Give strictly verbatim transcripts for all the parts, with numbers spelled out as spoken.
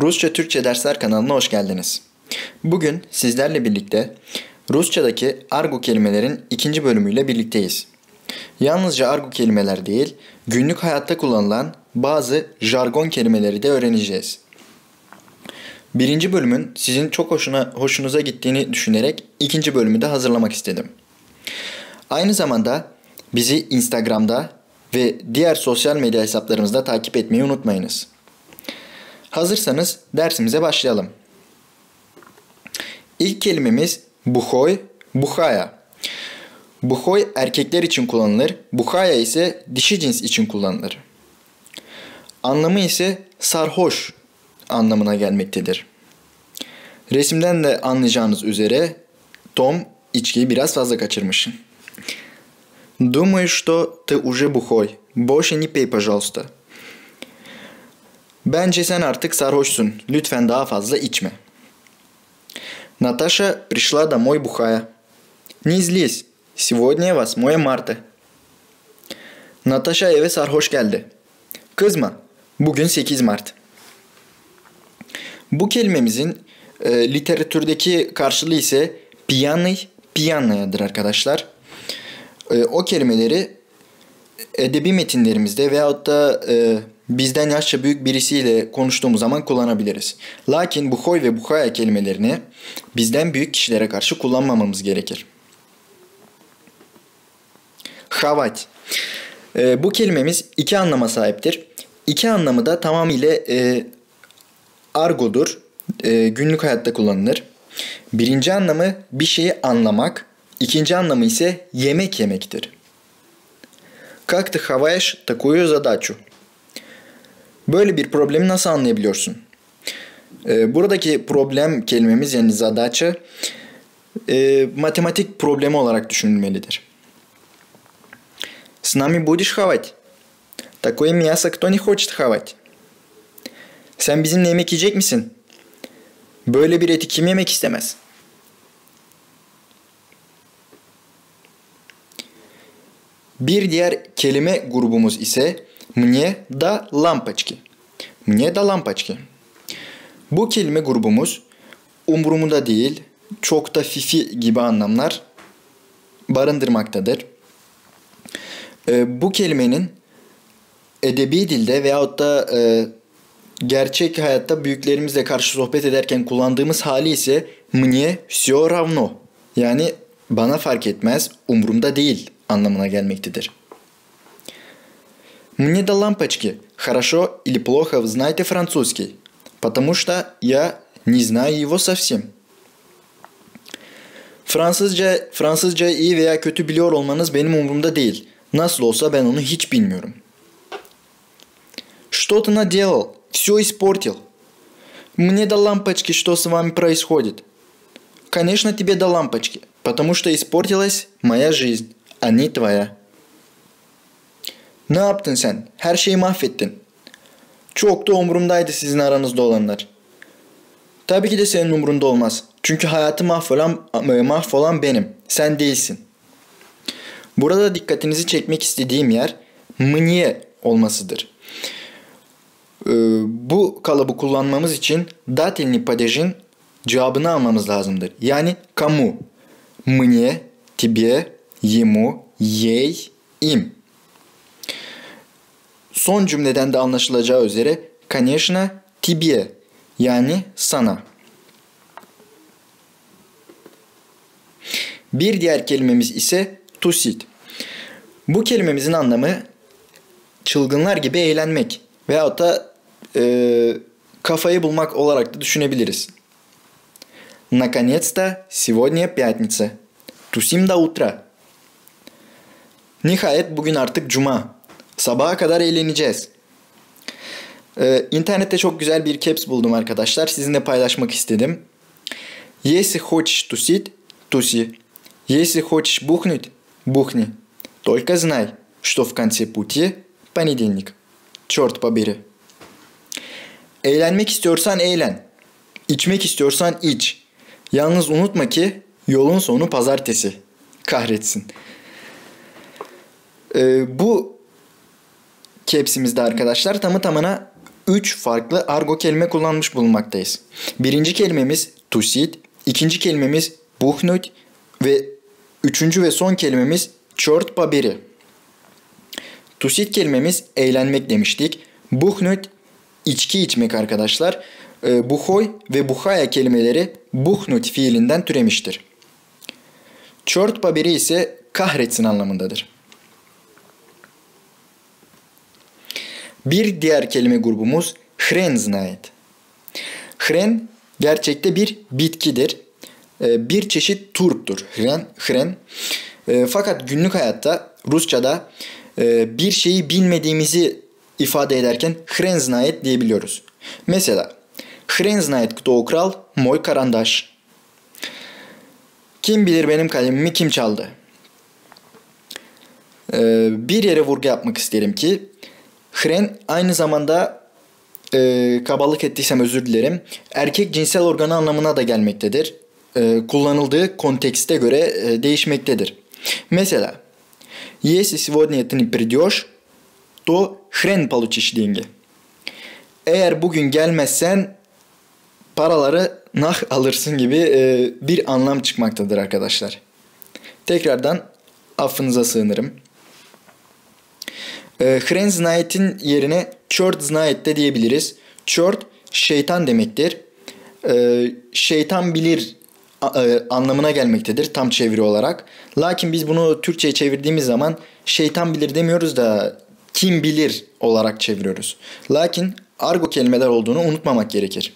Rusça Türkçe Dersler kanalına hoş geldiniz. Bugün sizlerle birlikte Rusçadaki argo kelimelerin ikinci bölümüyle birlikteyiz. Yalnızca argo kelimeler değil, günlük hayatta kullanılan bazı jargon kelimeleri de öğreneceğiz. Birinci bölümün sizin çok hoşuna, hoşunuza gittiğini düşünerek ikinci bölümü de hazırlamak istedim. Aynı zamanda bizi Instagram'da ve diğer sosyal medya hesaplarımızda takip etmeyi unutmayınız. Hazırsanız dersimize başlayalım. İlk kelimemiz buhoy, buhaya. Buhoy erkekler için kullanılır, buhaya ise dişi cins için kullanılır. Anlamı ise sarhoş anlamına gelmektedir. Resimden de anlayacağınız üzere Tom içkiyi biraz fazla kaçırmış. Думаю, что ты уже бухой. Больше не пей, пожалуйста. Bence sen artık sarhoşsun. Lütfen daha fazla içme. Наташа пришла домой бухая. Не злись. Сегодня восьмое марта. Natasha eve sarhoş geldi. Kızma. Bugün sekiz Mart. Bu kelimemizin e, literatürdeki karşılığı ise piyany, piyanyadır arkadaşlar. E, o kelimeleri edebi metinlerimizde veyahut da e, bizden yaşça büyük birisiyle konuştuğumuz zaman kullanabiliriz. Lakin buhoy ve buhaya kelimelerini bizden büyük kişilere karşı kullanmamamız gerekir. Havat. E, bu kelimemiz iki anlama sahiptir. İki anlamı da tamamıyla e, argodur. E, günlük hayatta kullanılır. Birinci anlamı bir şeyi anlamak. İkinci anlamı ise yemek yemektir. Как ты хаваешь такую задачу? Böyle bir problemi nasıl anlayabiliyorsun? Ee, buradaki problem kelimemiz yani задача e, matematik problemi olarak düşünülmelidir. С нами будешь хавать? Такое мясо кто не хочет хавать? Sen bizimle yemek yiyecek misin? Böyle bir eti kim yemek istemez? Bir diğer kelime grubumuz ise мне да лампочки. Мне да лампочки. Bu kelime grubumuz umurumda değil, çok da fifi gibi anlamlar barındırmaktadır. Ee, bu kelimenin edebi dilde veyahut da e, gerçek hayatta büyüklerimizle karşı sohbet ederken kullandığımız hali ise мне всё равно. Yani bana fark etmez, umurumda değil anlamına gelmektedir. Мне до лампочки. Хорошо или плохо вы знаете французский? Потому что я не знаю его совсем. Fransızca, Fransızca iyi veya kötü biliyor olmanız benim umurumda değil. Nasıl olsa ben onu hiç bilmiyorum. Что ты наделал? Все испортил. Мне до лампочки, что с вами происходит? Конечно, тебе до лампочки, потому что испортилась моя жизнь, а не твоя. Ne yaptın sen? Her şeyi mahvettin. Çok da umurumdaydı sizin aranızda olanlar. Tabii ki de senin umurunda olmaz. Çünkü hayatı mahvolan, mahvolan benim. Sen değilsin. Burada dikkatinizi çekmek istediğim yer мне olmasıdır. Ee, bu kalıbı kullanmamız için дательный падежin cevabını almamız lazımdır. Yani кому? Мне, тебе, ему, ей, им. Son cümleden de anlaşılacağı üzere конечно тебе yani sana. Bir diğer kelimemiz ise тусить. Bu kelimemizin anlamı çılgınlar gibi eğlenmek veyahut da e, kafayı bulmak olarak da düşünebiliriz. Наконец-то сегодня пятница. Тусим до утра. Nihayet bugün artık cuma. Sabaha kadar eğleneceğiz. Ee, internette çok güzel bir caps buldum arkadaşlar. Sizinle paylaşmak istedim. Если хочешь тусить, туси. Если хочешь бухнуть, бухни. Только знай, что в конце пути понедельник. Черт побери. Eğlenmek istiyorsan eğlen. İçmek istiyorsan iç. Yalnız unutma ki yolun sonu pazartesi. Kahretsin. Ee, bu capsimizde arkadaşlar tamı tamına üç farklı argo kelime kullanmış bulunmaktayız. Birinci kelimemiz tusit, ikinci kelimemiz buhnut ve üçüncü ve son kelimemiz çort baberi. Tusit kelimemiz eğlenmek demiştik. Buhnut içki içmek arkadaşlar. E, buhoy ve buhaya kelimeleri buhnut fiilinden türemiştir. Çort baberi ise kahretsin anlamındadır. Bir diğer kelime grubumuz hren znает. Hren gerçekte bir bitkidir. E, bir çeşit turptur. Hren, hren. E, fakat günlük hayatta Rusça'da e, bir şeyi bilmediğimizi ifade ederken hren znает diyebiliyoruz. Mesela hren znает кто украл мой карандаш. Kim bilir benim kalemimi kim çaldı? Ee, bir yere vurgu yapmak isterim ki hren aynı zamanda e, kabalık ettiysem özür dilerim. Erkek cinsel organı anlamına da gelmektedir. E, kullanıldığı kontekste göre e, değişmektedir. Mesela если сегодня ты не придешь, то хрен получишь деньги. Eğer bugün gelmezsen paraları nah alırsın gibi e, bir anlam çıkmaktadır arkadaşlar. Tekrardan affınıza sığınırım. E, Hren znayet'in yerine çort znayet de diyebiliriz. Çort şeytan demektir. E, şeytan bilir e, anlamına gelmektedir tam çeviri olarak. Lakin biz bunu Türkçe'ye çevirdiğimiz zaman şeytan bilir demiyoruz da kim bilir olarak çeviriyoruz. Lakin argo kelimeler olduğunu unutmamak gerekir.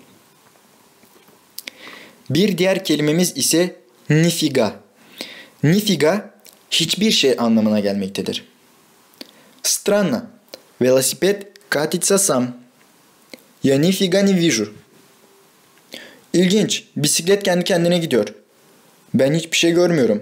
Bir diğer kelimemiz ise nifiga. Nifiga hiçbir şey anlamına gelmektedir. Странно. Велосипед катится сам. Я нифига не вижу. İlginç. Bisiklet kendi kendine gidiyor. Ben hiçbir şey görmüyorum.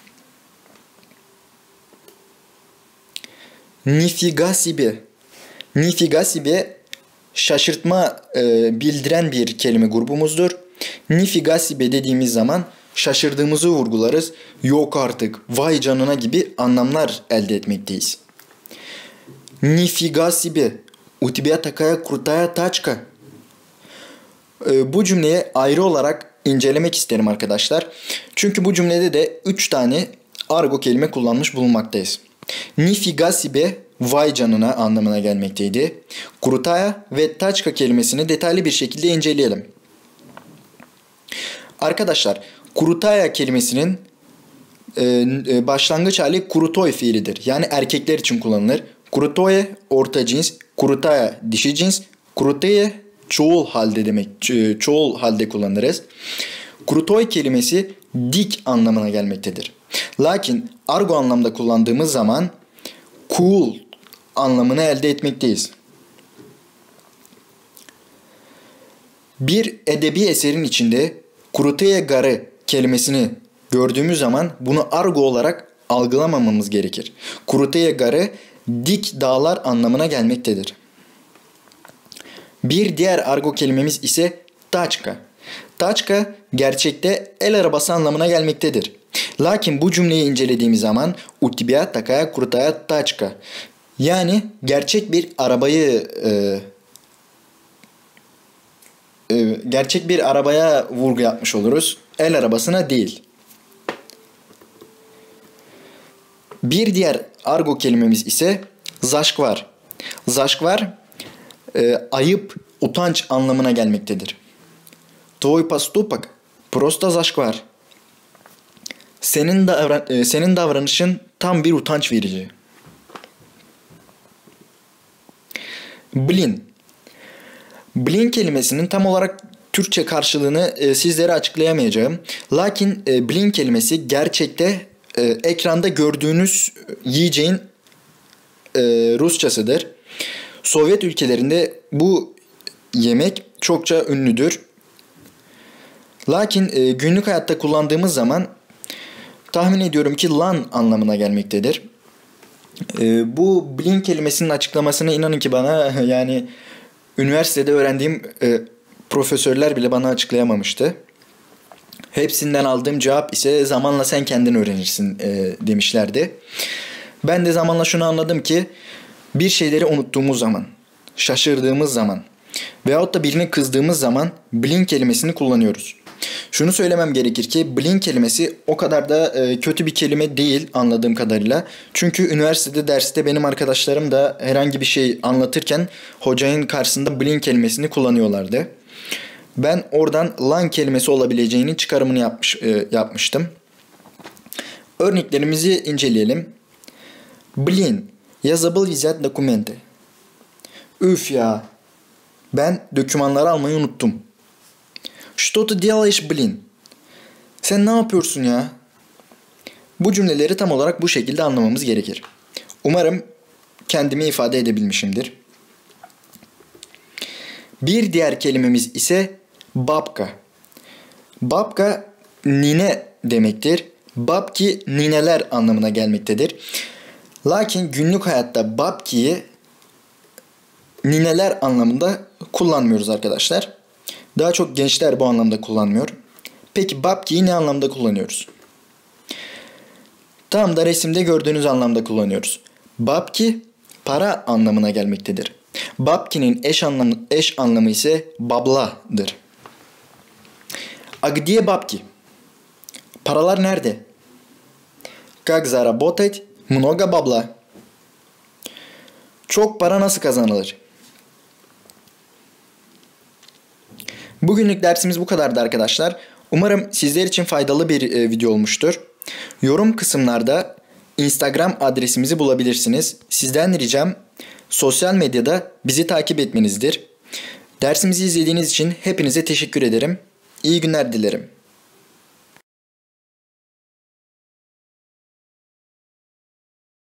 Nifiga себе. Nifiga себе şaşırtma e, bildiren bir kelime grubumuzdur. Nifiga себе dediğimiz zaman şaşırdığımızı vurgularız. Yok artık, vay canına gibi anlamlar elde etmekteyiz. Nifiga себе, у тебя такая крутая тачка. E, bu cümleyi ayrı olarak incelemek isterim arkadaşlar. Çünkü bu cümlede de üç tane argo kelime kullanmış bulunmaktayız. Nifiga себе, vay canına anlamına gelmekteydi. Krutaya ve taçka kelimesini detaylı bir şekilde inceleyelim. Arkadaşlar, krutaya kelimesinin e, başlangıç hali krutoy fiilidir. Yani erkekler için kullanılır. Krutoye orta cins, krutaya dişi cins, kruteye çoğul halde demek, çoğul halde kullanırız. Krutoy kelimesi dik anlamına gelmektedir. Lakin argo anlamda kullandığımız zaman cool anlamını elde etmekteyiz. Bir edebi eserin içinde kruteye garı kelimesini gördüğümüz zaman bunu argo olarak algılamamamız gerekir. Kruteye garı dik dağlar anlamına gelmektedir. Bir diğer argo kelimemiz ise taçka. Taçka gerçekte el arabası anlamına gelmektedir. Lakin bu cümleyi incelediğimiz zaman у тебя такая крутая тачка. Yani gerçek bir arabayı e, e, gerçek bir arabaya vurgu yapmış oluruz. El arabasına değil. Bir diğer argo kelimemiz ise zaşkvar. Zaşkvar e, ayıp, utanç anlamına gelmektedir. Твой поступок просто зашквар. Senin davran e, senin davranışın tam bir utanç verici. Blin. Blin kelimesinin tam olarak Türkçe karşılığını e, sizlere açıklayamayacağım. Lakin e, blin kelimesi gerçekte e, ekranda gördüğünüz yiyeceğin e, Rusçasıdır. Sovyet ülkelerinde bu yemek çokça ünlüdür. Lakin e, günlük hayatta kullandığımız zaman tahmin ediyorum ki lan anlamına gelmektedir. E, bu blin kelimesinin açıklamasını inanın ki bana yani üniversitede öğrendiğim e, profesörler bile bana açıklayamamıştı. Hepsinden aldığım cevap ise zamanla sen kendin öğrenirsin e, demişlerdi. Ben de zamanla şunu anladım ki bir şeyleri unuttuğumuz zaman, şaşırdığımız zaman veyahut da birine kızdığımız zaman blin kelimesini kullanıyoruz. Şunu söylemem gerekir ki blin kelimesi o kadar da e, kötü bir kelime değil anladığım kadarıyla. Çünkü üniversitede derste benim arkadaşlarım da herhangi bir şey anlatırken hocanın karşısında blin kelimesini kullanıyorlardı. Ben oradan lan kelimesi olabileceğinin çıkarımını yapmış, e, yapmıştım. Örneklerimizi inceleyelim. Blin, я забыл взять документы. Üf ya, ben dokümanları almayı unuttum. Что ты делаешь, блин? Sen ne yapıyorsun ya? Bu cümleleri tam olarak bu şekilde anlamamız gerekir. Umarım kendimi ifade edebilmişimdir. Bir diğer kelimemiz ise babka. Babka nine demektir. Babki nineler anlamına gelmektedir. Lakin günlük hayatta babkiyi nineler anlamında kullanmıyoruz arkadaşlar. Daha çok gençler bu anlamda kullanmıyor. Peki babkiyi ne anlamda kullanıyoruz? Tam da resimde gördüğünüz anlamda kullanıyoruz. Babki para anlamına gelmektedir. Babkinin eş anlamı, eş anlamı ise babladır. A где бабки? Paralar nerede? Как заработать много бабла? Çok para nasıl kazanılır? Bugünlük dersimiz bu kadardı arkadaşlar. Umarım sizler için faydalı bir e, video olmuştur. Yorum kısımlarda Instagram adresimizi bulabilirsiniz. Sizden ricam sosyal medyada bizi takip etmenizdir. Dersimizi izlediğiniz için hepinize teşekkür ederim. İyi günler dilerim.